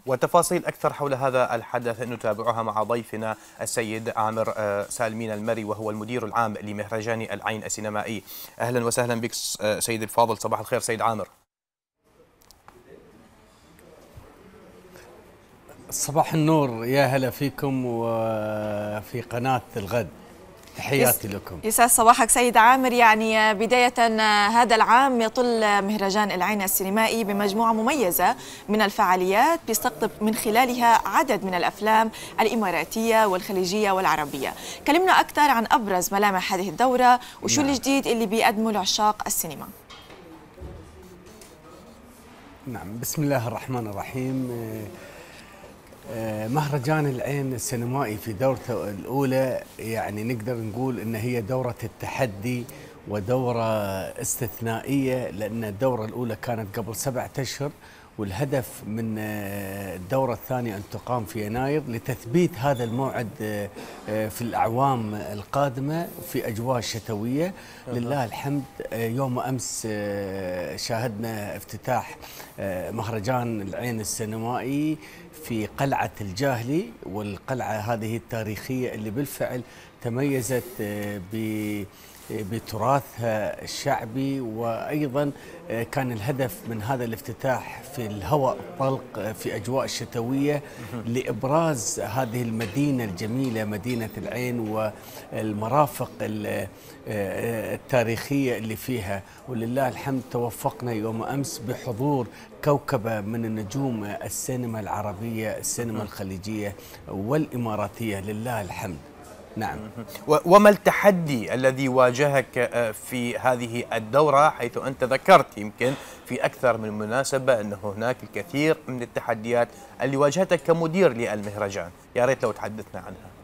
وتفاصيل أكثر حول هذا الحدث نتابعها مع ضيفنا السيد عامر سالمين المري، وهو المدير العام لمهرجان العين السينمائي. أهلا وسهلا بك سيد الفاضل، صباح الخير سيد عامر. صباح النور، يا هلا فيكم وفي قناة الغد، تحياتي لكم. يسعد صباحك سيد عامر. يعني بداية هذا العام يطل مهرجان العين السينمائي بمجموعة مميزة من الفعاليات بيستقطب من خلالها عدد من الأفلام الإماراتية والخليجية والعربية. كلمنا أكثر عن أبرز ملامح هذه الدورة وشو الجديد اللي بيقدمه لعشاق السينما. نعم، بسم الله الرحمن الرحيم. مهرجان العين السينمائي في دورته الأولى يعني نقدر نقول إن هي دورة التحدي ودورة استثنائية، لأن الدورة الأولى كانت قبل 7 أشهر، والهدف من الدورة الثانية أن تقام في يناير لتثبيت هذا الموعد في الأعوام القادمة في أجواء شتوية. لله الحمد، يوم أمس شاهدنا افتتاح مهرجان العين السينمائي في قلعة الجاهلي، والقلعة هذه التاريخية اللي بالفعل تميزت بتراثها الشعبي، وأيضا كان الهدف من هذا الافتتاح في الهواء الطلق في أجواء شتوية لإبراز هذه المدينة الجميلة، مدينة العين، والمرافق التاريخية اللي فيها. ولله الحمد توفقنا يوم أمس بحضور كوكبة من النجوم السينما العربية، السينما الخليجية والإماراتية، لله الحمد. نعم. وما التحدي الذي واجهك في هذه الدورة، حيث أنت ذكرت يمكن في أكثر من مناسبة أن هناك الكثير من التحديات اللي واجهتك كمدير للمهرجان؟ يا ريت لو تحدثنا عنها.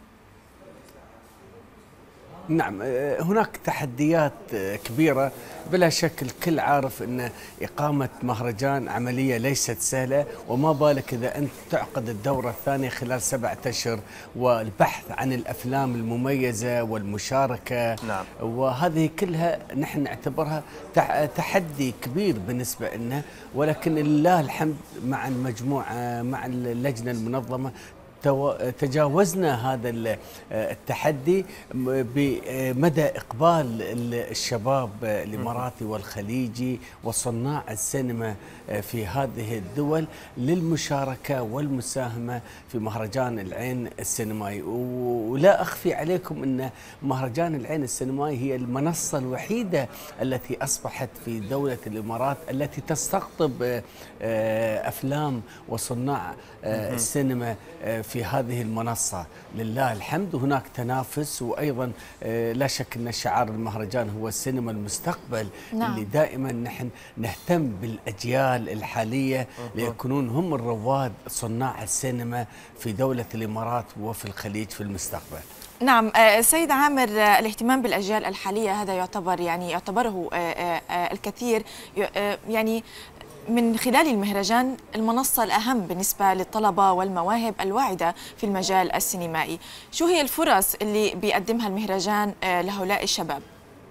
نعم، هناك تحديات كبيرة بلا شك. الكل عارف أن إقامة مهرجان عملية ليست سهلة، وما بالك إذا أنت تعقد الدورة الثانية خلال 7 أشهر، والبحث عن الأفلام المميزة والمشاركة. نعم. وهذه كلها نحن نعتبرها تحدي كبير بالنسبة لنا، ولكن لله الحمد مع المجموعة، مع اللجنة المنظمة، تجاوزنا هذا التحدي بمدى إقبال الشباب الإماراتي والخليجي وصناع السينما في هذه الدول للمشاركة والمساهمة في مهرجان العين السينمائي. ولا أخفي عليكم أن مهرجان العين السينمائي هي المنصة الوحيدة التي أصبحت في دولة الإمارات التي تستقطب أفلام وصناع السينما في هذه المنصة. لله الحمد. هناك تنافس، وأيضا لا شك أن شعار المهرجان هو السينما المستقبل. نعم. اللي دائما نحن نهتم بالأجيال الحالية ليكونون هم الرواد صناع السينما في دولة الإمارات وفي الخليج في المستقبل. نعم سيد عامر، الاهتمام بالأجيال الحالية هذا يعتبره الكثير يعني من خلال المهرجان المنصة الأهم بالنسبة للطلبة والمواهب الواعدة في المجال السينمائي. شو هي الفرص اللي بيقدمها المهرجان لهؤلاء الشباب؟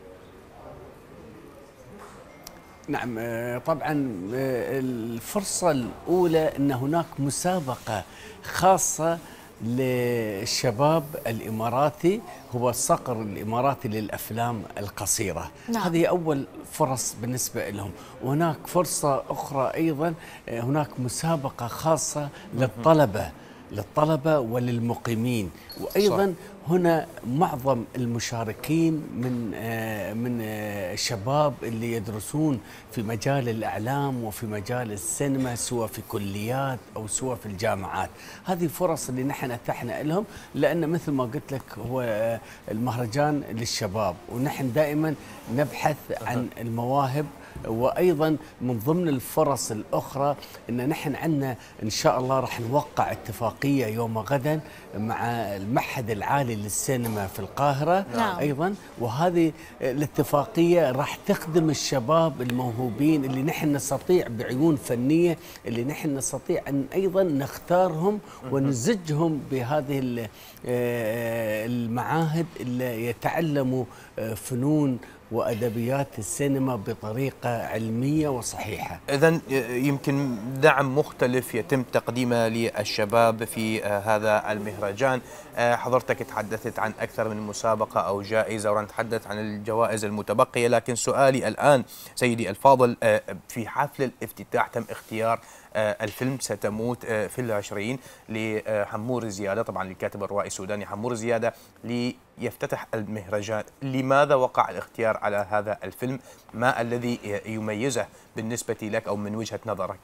نعم، طبعا الفرصة الأولى أن هناك مسابقة خاصة للشباب الإماراتي، هو الصقر الإماراتي للأفلام القصيرة. نعم. هذه أول فرص بالنسبة لهم. وهناك فرصة أخرى أيضا، هناك مسابقة خاصة للطلبة وللمقيمين. وأيضا صح. هنا معظم المشاركين من الشباب اللي يدرسون في مجال الإعلام وفي مجال السينما، سواء في كليات أو سواء في الجامعات. هذه فرص اللي نحن أتحنا لهم، لأن مثل ما قلت لك هو المهرجان للشباب، ونحن دائما نبحث عن المواهب. وأيضا من ضمن الفرص الأخرى أن نحن عندنا إن شاء الله راح نوقع اتفاقية يوم غدا مع المعهد العالي للسينما في القاهرة. نعم. أيضا، وهذه الاتفاقية راح تخدم الشباب الموهوبين اللي نحن نستطيع بعيون فنية، اللي نحن نستطيع أن أيضا نختارهم ونزجهم بهذه المعاهد اللي يتعلموا فنون وأدبيات السينما بطريقة علمية وصحيحة. إذن يمكن دعم مختلف يتم تقديمه للشباب في هذا المهرجان. حضرتك تحدثت عن أكثر من مسابقة أو جائزة ونتحدث عن الجوائز المتبقية، لكن سؤالي الآن سيدي الفاضل، في حفل الافتتاح تم اختيار الفيلم ستموت في العشرين لحمور زيادة، طبعا الكاتب الروائي السوداني حمور زيادة، ليفتتح المهرجان. لماذا وقع الاختيار على هذا الفيلم؟ ما الذي يميزه بالنسبة لك أو من وجهة نظرك؟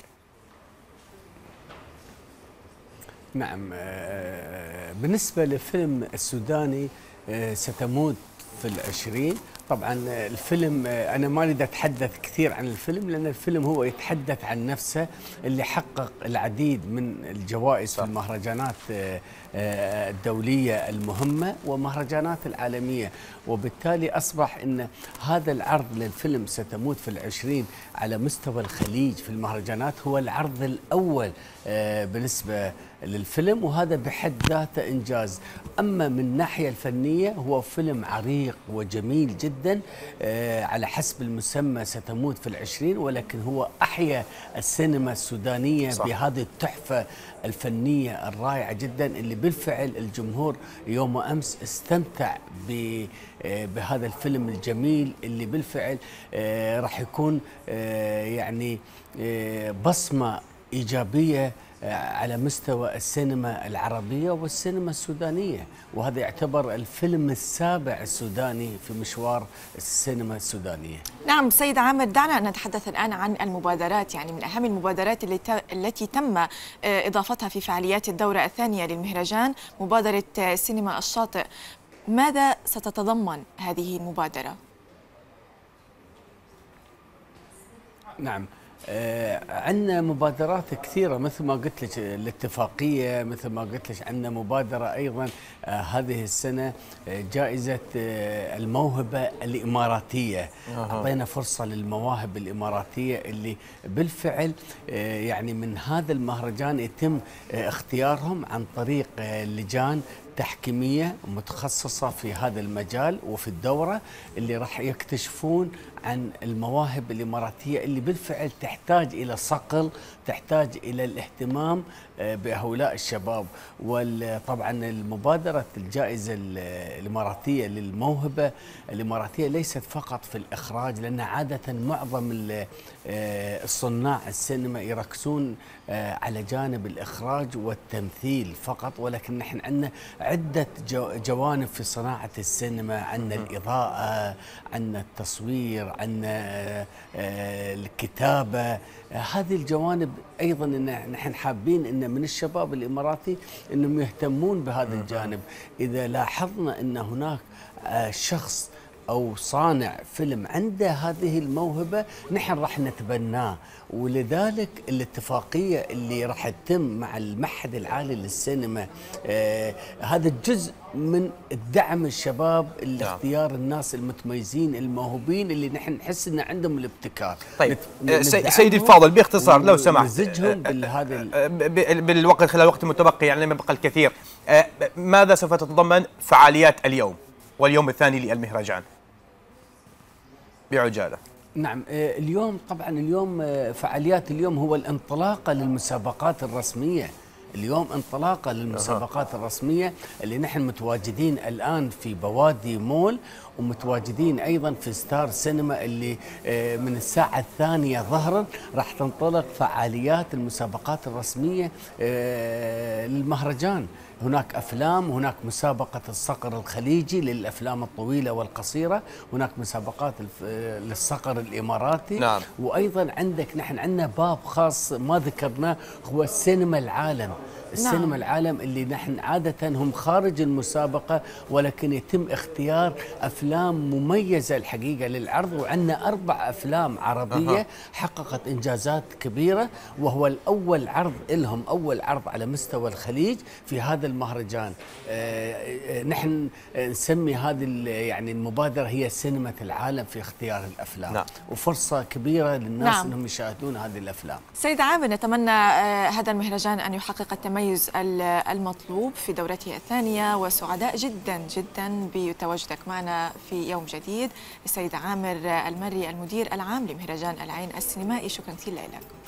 نعم، بالنسبة للفيلم السوداني ستموت في العشرين، طبعا الفيلم أنا ما أريد أتحدث كثير عن الفيلم، لأن الفيلم هو يتحدث عن نفسه، اللي حقق العديد من الجوائز في المهرجانات الدولية المهمة ومهرجانات العالمية، وبالتالي أصبح أن هذا العرض للفيلم ستموت في العشرين على مستوى الخليج في المهرجانات هو العرض الأول بالنسبة للفيلم، وهذا بحد ذاته إنجاز. أما من الناحية الفنية هو فيلم عريق وجميل جدا على حسب المسمى ستموت في العشرين، ولكن هو أحيا السينما السودانية صح. بهذه التحفة الفنية الرائعة جدا، اللي بالفعل الجمهور يوم أمس استمتع بهذا الفيلم الجميل، اللي بالفعل راح يكون يعني بصمة إيجابية على مستوى السينما العربية والسينما السودانية، وهذا يعتبر الفيلم السابع السوداني في مشوار السينما السودانية. نعم سيد عامر، دعنا أن نتحدث الآن عن المبادرات، يعني من أهم المبادرات التي تم إضافتها في فعاليات الدورة الثانية للمهرجان مبادرة سينما الشاطئ. ماذا ستتضمن هذه المبادرة؟ نعم، عندنا مبادرات كثيرة مثل ما قلت لك، الاتفاقية، مثل ما قلت لك عندنا مبادرة أيضا هذه السنة جائزة الموهبة الإماراتية. أعطينا فرصة للمواهب الإماراتية اللي بالفعل يعني من هذا المهرجان يتم اختيارهم عن طريق لجان تحكيمية متخصصة في هذا المجال وفي الدورة، اللي راح يكتشفون عن المواهب الإماراتية اللي بالفعل تحتاج إلى صقل، تحتاج إلى الاهتمام بهؤلاء الشباب. وطبعا المبادرة الجائزة الإماراتية للموهبة الإماراتية ليست فقط في الإخراج، لأن عادة معظم الصناع السينما يركزون على جانب الإخراج والتمثيل فقط، ولكن نحن عندنا عدة جوانب في صناعة السينما، عندنا الإضاءة، عندنا التصوير، عندنا الكتابة. هذه الجوانب أيضا نحن حابين أن من الشباب الإماراتي أنهم يهتمون بهذا الجانب. إذا لاحظنا أن هناك شخص أو صانع فيلم عنده هذه الموهبة نحن راح نتبناه، ولذلك الاتفاقية اللي راح تتم مع المعهد العالي للسينما هذا جزء من الدعم الشباب، اللي اختيار الناس المتميزين الموهوبين اللي نحن نحس ان عندهم الابتكار. طيب سيدي الفاضل باختصار لو سمحت، نمزجهم بالوقت خلال الوقت المتبقي، يعني لم يبقى الكثير، ماذا سوف تتضمن فعاليات اليوم واليوم الثاني للمهرجان بعجالة؟ نعم، اليوم طبعا فعاليات اليوم هو الانطلاقة للمسابقات الرسمية. اليوم انطلاقة للمسابقات الرسمية اللي نحن متواجدين الآن في بوادي مول، ومتواجدين أيضا في ستار سينما، اللي من الساعة الثانية ظهرا راح تنطلق فعاليات المسابقات الرسمية للمهرجان. هناك أفلام، هناك مسابقة الصقر الخليجي للأفلام الطويلة والقصيرة، هناك مسابقات للصقر الإماراتي. نعم. وأيضا نحن عندنا باب خاص ما ذكرناه، هو السينما العالم. السينما العالم اللي نحن عادة هم خارج المسابقة، ولكن يتم اختيار أفلام مميزة الحقيقة للعرض، وعندنا 4 أفلام عربية حققت إنجازات كبيرة، وهو الأول عرض لهم، أول عرض على مستوى الخليج في هذا المهرجان. نحن نسمي هذه يعني المبادرة هي سينما العالم في اختيار الأفلام. نعم. وفرصة كبيرة للناس أنهم يشاهدون هذه الأفلام. سيد عامر، نتمنى هذا المهرجان أن يحقق التميز التميز المطلوب في دورته الثانية، وسعداء جدا جدا بتواجدك معنا في يوم جديد. السيد عامر المري، المدير العام لمهرجان العين السينمائي، شكرا كثير لك.